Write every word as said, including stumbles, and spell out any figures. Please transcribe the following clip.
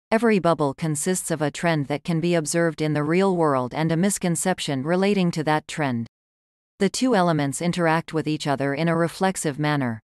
Every bubble consists of a trend that can be observed in the real world and a misconception relating to that trend. The two elements interact with each other in a reflexive manner.